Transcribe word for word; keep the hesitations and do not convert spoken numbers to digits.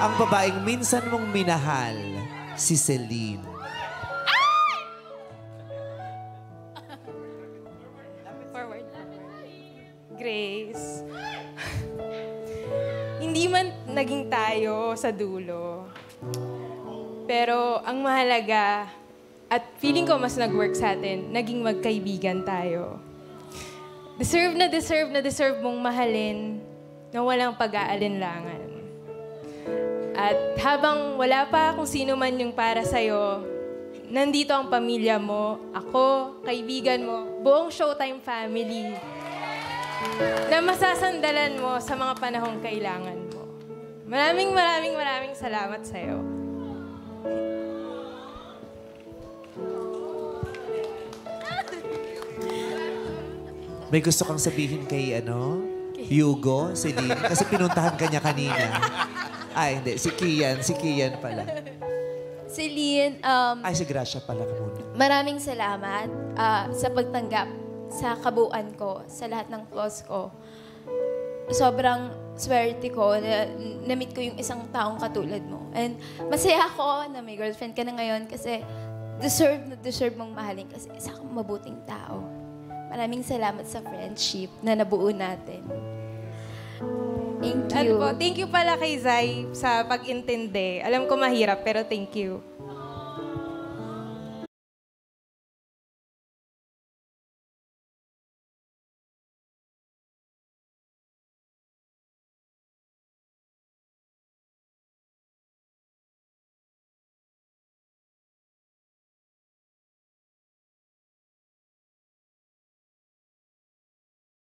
ang babaeng minsan mong minahal, si Celine. Forward. Grace. Hindi man naging tayo sa dulo. Pero ang mahalaga, at feeling ko mas nag-work sa atin, naging magkaibigan tayo. Deserve na deserve na deserve mong mahalin na walang pag-aalinlangan. At habang wala pa kung sino man yung para sa'yo, nandito ang pamilya mo, ako, kaibigan mo, buong Showtime family na masasandalan mo sa mga panahong kailangan mo. Maraming maraming maraming salamat sa'yo. May gusto kang sabihin kay ano? Hugo, Celine? Kasi pinuntahan ka niya kanina. Ay, hindi. Si Kian. Si Kian pala. Celine, um, Ay, si Gracia pala ka muna. maraming salamat ah, sa pagtanggap sa kabuuan ko, sa lahat ng flaws ko. Sobrang swerte ko na na-meet ko yung isang taong katulad mo. And masaya ako na may girlfriend ka na ngayon kasi deserve na deserve mong mahalin kasi isa kang mabuting tao. Maraming salamat sa friendship na nabuo natin. Thank Ano you. po, thank you pala kay Zai sa pag-intindi. Alam ko mahirap, pero thank you.